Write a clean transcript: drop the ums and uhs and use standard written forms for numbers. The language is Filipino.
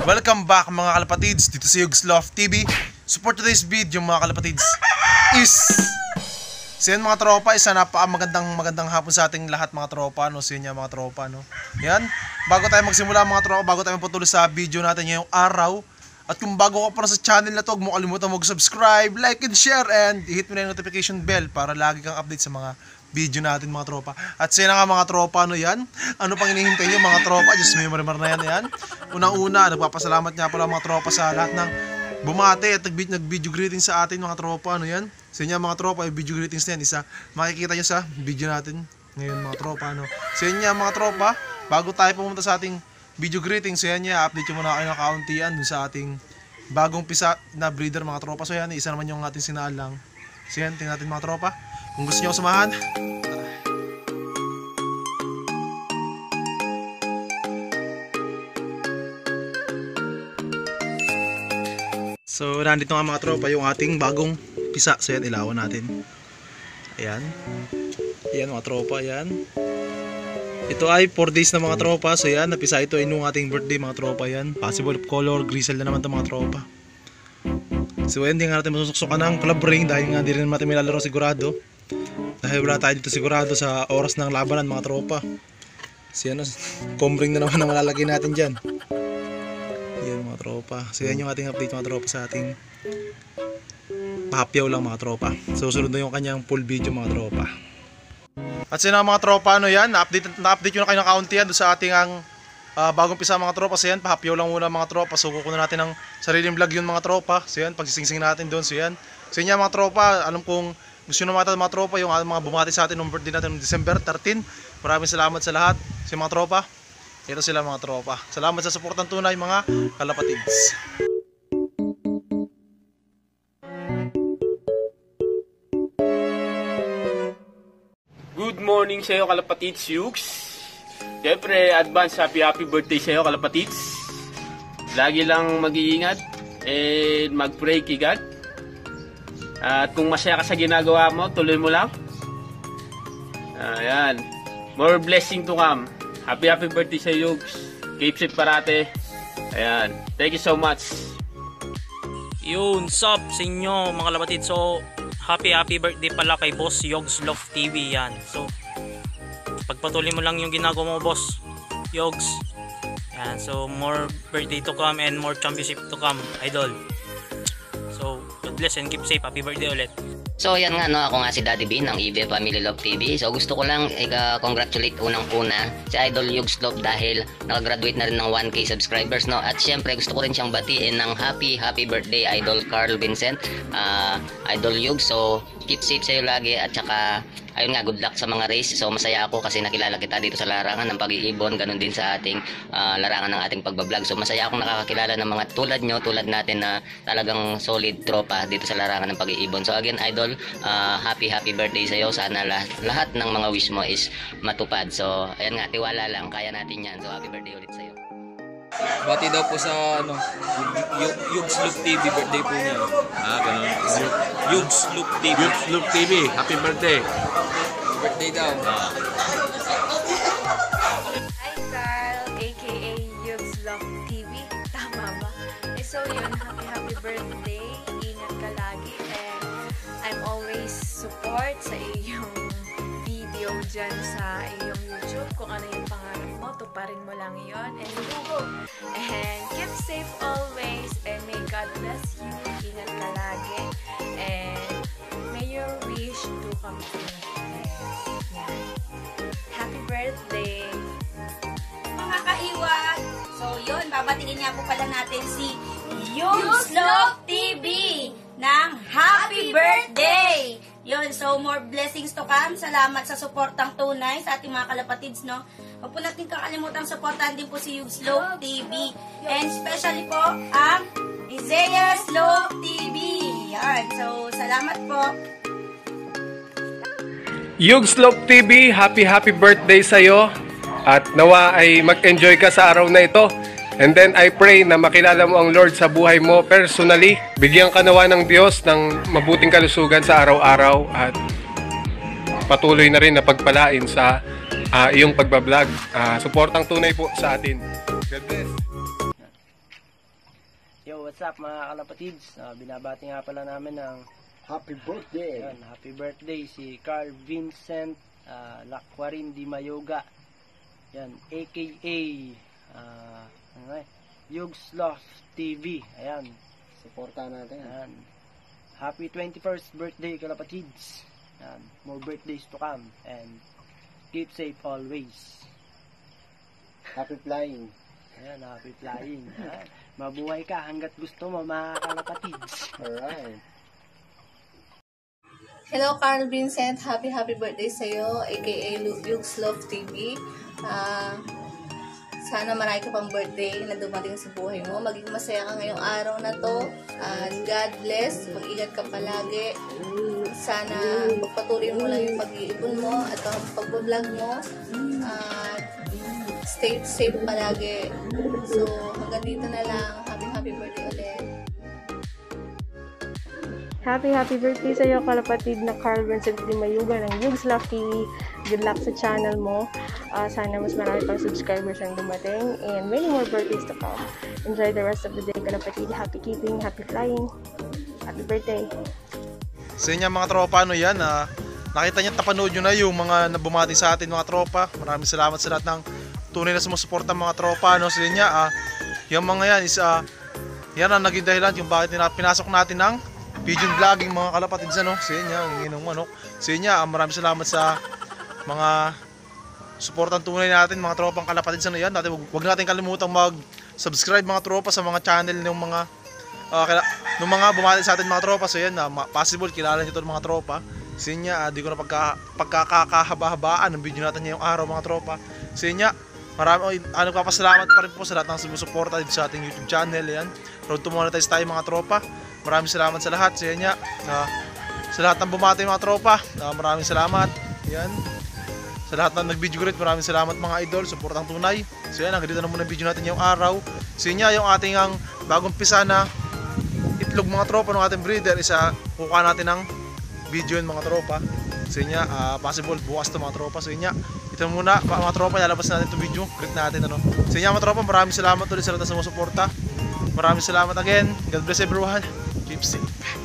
Welcome back mga kalapatids dito sa Yugs Love TV. Support today's video mga kalapatids is so yan mga tropa, isa magandang hapon sa ating lahat mga tropa, no? So yan mga tropa, no? Yan, bago tayo magsimula mga tropa, bago tayo magpatuloy sa video natin ngayong araw, at kung bago ka pa na sa channel na to, huwag mo kalimutan mag-subscribe, like and share, and hit mo na yung notification bell para lagi kang update sa mga video natin mga tropa. At sila nga mga tropa, ano yan? Ano pang hinihintay nyo mga tropa? Just may marimar na yan. Unang-una, nagpapasalamat nga pala mga tropa sa lahat ng bumate at nag-video greetings sa atin mga tropa. Ano yan? Sa inyo mga tropa, yung video greetings na yan, isa makikita nyo sa video natin ngayon mga tropa. Ano? Sa inyo mga tropa, bago tayo pumunta sa ating video greetings, so yan niya, update nyo muna kayo ng kauntian dun sa ating bagong pisa na breeder mga tropa. So yan, isa naman yung ating sinaalang. So yan, tingnan natin mga tropa. Kung gusto nyo samahan, so nandito nga mga tropa yung ating bagong pisa. So yan, ilawan natin. Ayan. Ayan mga tropa, ayan. Ito ay 4 days na mga tropa. So yan, napisa ito ay nung ating birthday mga tropa. Yan, possible color, grisel na naman ito mga tropa. So yan, hindi nga natin masusuksukan ng club ring dahil nga hindi rin natin milalaro sigurado. Dahil wala tayo dito sigurado sa oras ng labanan mga tropa. So yan, comb ring na naman ang malalagay natin dyan. Yan mga tropa. So yan yung ating update mga tropa sa ating pahapyaw lang mga tropa. So susunod na yung kanyang full video mga tropa. At sino mga tropa, ano yan, na-update yun na kayo ng kauntian doon sa ating bagong pisa mga tropa. So yan, pahapyaw lang muna mga tropa. So kukunan natin ng sariling vlog yun mga tropa. So yan, pagsisingsing natin doon. So yan, so yan mga tropa, alam kong gusto nyo mga tropa yung mga bumati sa atin ng birthday natin noong December 13. Maraming salamat sa lahat. So mga tropa, ito sila mga tropa. Salamat sa suportang tunay mga kalapatids. Good morning sa iyo kalapatids, Yugs. Siyempre, advance happy birthday sa iyo kalapatids. Lagi lang mag-iingat and mag-pray kay God. At kung masaya ka sa ginagawa mo, tuloy mo lang. Ayan. More blessing to come. Happy birthday sa iyo, Yugs. Keep safe parate. Ayan. Thank you so much. Yun, sup sa inyo mga kalapatids. So, happy birthday pala kay Boss Yugs Love TV yan. So, pagpatuloy mo lang yung ginagawa mo, Boss Yugs. Yan. So, more birthday to come and more championship to come, idol. So, God bless and keep safe. Happy birthday ulit. So yan nga no, ako nga si Daddy B ng EB Family Love TV. So gusto ko lang congratulate unang-una si Idol Yugs Love dahil nakagraduate na rin ng 1K subscribers no. At syempre gusto ko rin siyang batiin ng happy birthday Idol Carl Vincent, Idol Yugs. So keep safe sa'yo lagi at saka ayun nga, good luck sa mga race. So masaya ako kasi nakilala kita dito sa larangan ng pag-iibon, ganun din sa ating larangan ng ating pagbablog. So masaya akong nakakakilala ng mga tulad nyo, tulad natin na talagang solid tropa dito sa larangan ng pag-iibon. So again Idol, happy birthday sa iyo. Sana lahat ng mga wish mo is matupad. So ayan nga, tiwala lang, kaya natin yan. So happy birthday ulit sa iyo. Bati daw po sa Yugs Loop TV, birthday po niya. Ganun. Yugs Loop TV. Yugs Loop TV, happy birthday. Birthday daw. Hi Carl, aka Yugs Love TV. Tama ba? So yun, happy birthday. Ingat ka lagi and I'm always support sa iyong video dyan sa iyong YouTube. Kung ano yung pangarap mo, tuparin mo lang yon and go. And keep safe always and may God bless you. Ingat ka lagi and may your wish to come true. Yan. Happy birthday! Mga kaiwag! So yun, babatingin nga po pala natin si Yugs Love TV ng happy birthday! Yun, so more blessings to come. Salamat sa suportang tunay sa ating mga kalapatids, no? Huwag po natin kakalimutan suportahan din po si Yugs Love TV. And especially po ang Isaiah's Love TV. Yan, so salamat po. Yugs Love TV, happy birthday sa'yo. At nawa ay mag-enjoy ka sa araw na ito. And then I pray na makilala mo ang Lord sa buhay mo personally. Bigyan ka nawa ng Diyos ng mabuting kalusugan sa araw-araw. At patuloy na rin na pagpalain sa iyong pagbablog. Suportang tunay po sa atin. God bless. what's up mga kalapatids? Binabati nga pala namin ng Happy birthday! Ayan, happy birthday si Carl Vincent Lacquarin Di Mayoga. Yan, aka Yugs Loft TV. Ayan, Suportahan natin. ayan. Happy 21st birthday kalapatids. Ayan, more birthdays to come and keep safe always. Happy flying! Ayan, happy flying. Ayan, mabuhay ka hanggat gusto mo mga kalapatids. Alright. Hello, Carl Vincent. Happy birthday sa'yo, aka Yugs Love TV. Sana marami ka pang birthday na dumating sa buhay mo. Maging masaya ka ngayong araw na to. God bless. Mag-ingat ka palagi. Sana pagpatuloy mo lang yung pag-iipon mo at ang pag-vlog mo. Stay safe palagi. So, hanggang dito na lang. Happy birthday ulit. Happy birthday sa iyo, kalapatid na Carl Vincent Di Mayoga ng Yugs Love TV. Good luck sa channel mo. Sana mas marami pang subscribers ang dumating and many more birthdays to come. Enjoy the rest of the day, kalapatid. Happy keeping, happy flying. Happy birthday. Sa inyo mga tropa, ano yan, nakita niyo, tapanood nyo na yung mga nabumati sa atin mga tropa. Maraming salamat sa lahat ng tunay na sumusuporta mga tropa, ano, sa inyo. Yung mga yan is, yan ang naging dahilan kung bakit pinasok natin ng pigeon vlogging mga kalapatids, ano, sa inyo, ang inong manok. Sa inyo, maraming salamat sa mga suportang tunay natin mga tropang kalapatids, ano yan. Huwag natin kalimutang mag-subscribe mga tropa sa mga channel ng mga ng mga bumati sa atin mga tropa. So yan, possible kilala nyo ito mga tropa. Sa inyo, di ko na pagkakahaba-habaan ng video natin ngayong araw mga tropa. Sa inyo, nagpapasalamat pa rin po sa lahat ng sumusuporta dito sa ating YouTube channel. Yan, road to monetize tayo mga tropa. Maraming salamat sa lahat. Sa inyo, sa lahat ng bumati mga tropa, maraming salamat. Yan, sa lahat ng nag-video greet, maraming salamat mga idol, suportang tunay. So yan, hanggang dito na muna video natin ngayong araw. Sa inyo, yung ating bagong pisa na itlog mga tropa ng ating breeder, kukuha natin ng video yun mga tropa. Sa inyo, possible bukas to mga tropa. Sa inyo, ito muna mga tropa, lalabas natin itong video, greet natin, ano. Sa inyo mga tropa, maraming salamat ulit sa lahat ng sumusuporta. Maraming salamat again. God bless everyone. Keep safe.